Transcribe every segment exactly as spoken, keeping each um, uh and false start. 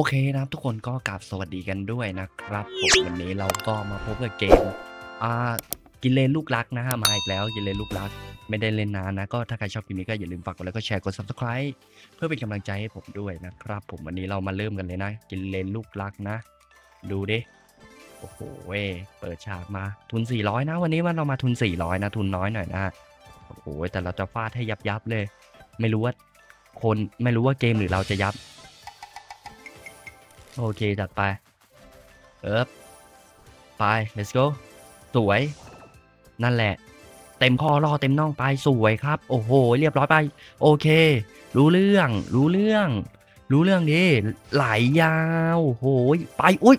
เคนะครับทุกคนก็กราบสวัสดีกันด้วยนะครับผมวันนี้เราก็มาพบกับเกมอ่ากินเลนลูกรักนะฮะมาอีกแล้วกินเลนลูกรักไม่ได้เล่นนานนะก็ถ้าใครชอบคลิปนี้ก็อย่าลืมฝากกดไลค์กดแชร์กด ซับสไครบ์ เพื่อเป็นกำลังใจให้ผมด้วยนะครับผมวันนี้เรามาเริ่มกันเลยนะกินเลนลูกรักนะดูดิโอ้โหเว้ยเปิดฉากมาทุนสี่ร้อยนะวันนี้ว่าเรามาทุนสี่ร้อยนะทุนน้อยหน่อยนะโอ้โหแต่เราจะฟาดให้ยับยับเลย ไม่รู้ว่าคนไม่รู้ว่าเกมหรือเราจะยับโอเคจัดไปเอิบไป let's go สวยนั่นแหละเต็มข้อล่อเต็มน่องไปสวยครับโอ้โหเรียบร้อยไปโอเครู้เรื่องรู้เรื่องรู้เรื่องดิไหลยาวโหยไปอุ้ย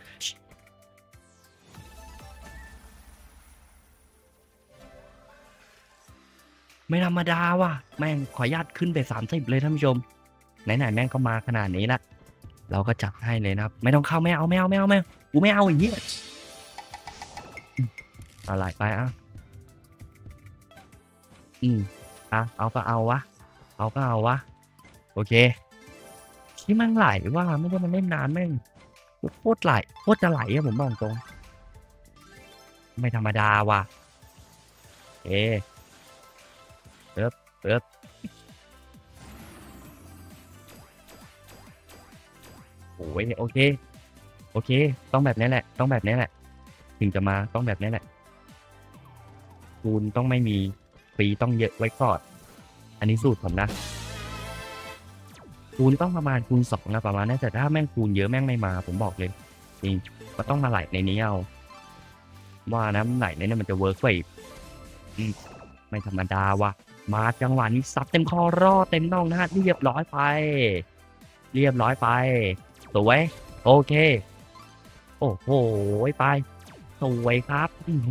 ไม่ธรรมดาว่ะแม่งขออนุญาตขึ้นไปสามสิบเลยท่านผู้ชมไหนๆแม่งก็มาขนาดนี้ละเราก็จัดให้เลยนะครับไม่ต้องเข้าไม่เอาไม่เอาไม่เอาไม่เอากูไม่เอาอย่างนี้อะไรไปอ่ะอืมอ่ะเอาก็เอาวะเอาก็เอาวะโอเคที่มันไหลว่าไม่ได้มันเล่นนานแม่งโคตรไหลโคตรจะไหลอะผมบอกตรงไม่ธรรมดาว่ะเอเอิบเอิบโอ้ยโอเคโอเคต้องแบบนี้แหละต้องแบบนี้แหละถึงจะมาต้องแบบนี้แหละคูณต้องไม่มีฟรีต้องเยอะไว้ก่อนอันนี้สูตรผมนะคูณต้องประมาณคูณสองนะประมาณนั้นแต่ถ้าแม่งคูณเยอะแม่งไม่มาผมบอกเลยจริงก็ต้องมาไหลในนี้เอาว่านะไหลในนี้มันจะเวิร์กกว่าอีกไม่ธรรมดาว่ะมาจังหวะนี้ซับเต็มคอรอเต็มน่องนะฮะเรียบร้อยไปเรียบร้อยไปสวยโอเคโอ้โหไปสวยครับ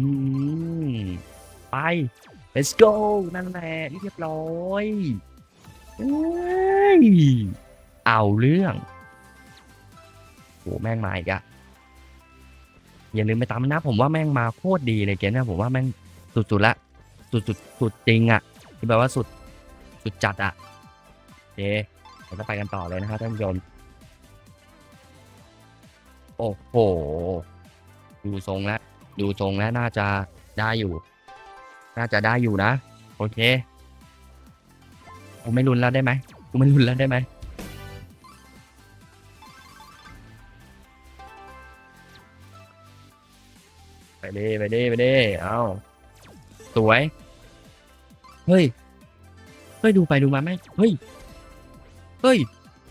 ไป let's go นั่นแหละเรียบร้อยเอาเรื่องโหแม่งมาอีกอะอย่าลืมไปตามนะผมว่าแม่งมาโคตรดีเลยเกมนี้ผมว่าแม่งสุดๆละสุดๆสุดจริงอะที่แบบว่าสุดสุดจัดอะโอเคเราจะไปกันต่อเลยนะครับท่านผู้ชมโอ้โหดูทรงแล้วดูทรงแล้วน่าจะได้อยู่น่าจะได้อยู่นะโอเคกูไม่รุนแล้วได้ไหมกูไม่รุนแล้วได้ไหมไปดิไปดิไปดิเอาสวยเฮ้ยเฮ้ยดูไปดูมาแม่งเฮ้ยเฮ้ย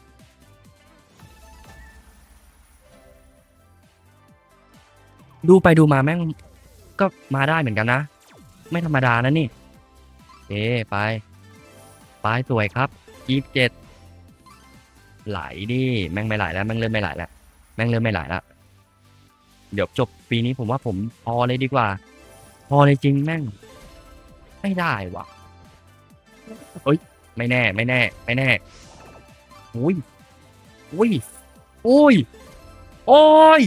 ดูไปดูมาแม่งก็มาได้เหมือนกันนะไม่ธรรมดานะนี่เอ๊ไปไปสวยครับยี่สิบเจ็ดไหลดิแม่งไม่ไหลแล้วแม่งเริ่มไม่ไหลแล้วแม่งเริ่มไม่ไหลแล้วเดี๋ยวจบปีนี้ผมว่าผมพอเลยดีกว่าพอเลยจริงแม่งไม่ได้ว่ะเฮ้ยไม่แน่ไม่แน่ไม่แน่อุ้ยอุ้ยอุ้ยโอ้ย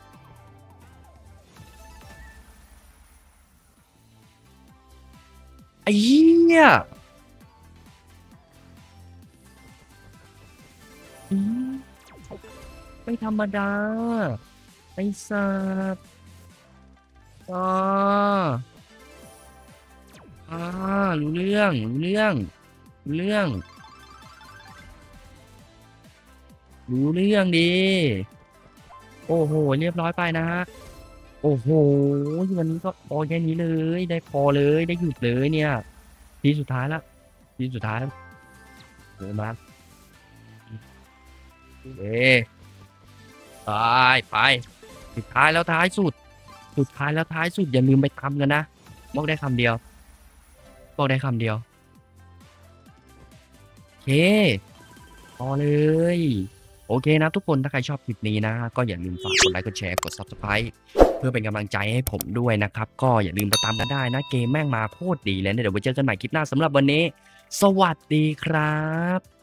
ไอ้เหี้ยไม่ธรรมดาไอ้สัสอ่าอ่ารู้เรื่องรู้เรื่องรู้เรื่องรู้เรื่องดีโอ้โหเรียบร้อยไปนะฮะโอ้โหวันนี้ก็พอแค่นี้เลยได้พอเลยได้หยุดเลยเนี่ยทีสุดท้ายละทีสุดท้ายเดินมาเอ๊ไปไปสุดท้ายแล้วท้ายสุดสุดท้ายแล้วท้ายสุดอย่าลืมไปทำกันนะบอกได้คำเดียวบอกได้คำเดียวโอเคพอเลยโอเคนะทุกคนถ้าใครชอบคลิปนี้นะก็อย่าลืมฝากกดไลค์กดแชร์กด ซับสไครบ์ เพื่อเป็นกำลังใจให้ผมด้วยนะครับก็อย่าลืมไปตามกันได้นะเกมแม่งมาโคตรดีเลยเดี๋ยวไว้เจอกันใหม่คลิปหน้าสำหรับวันนี้สวัสดีครับ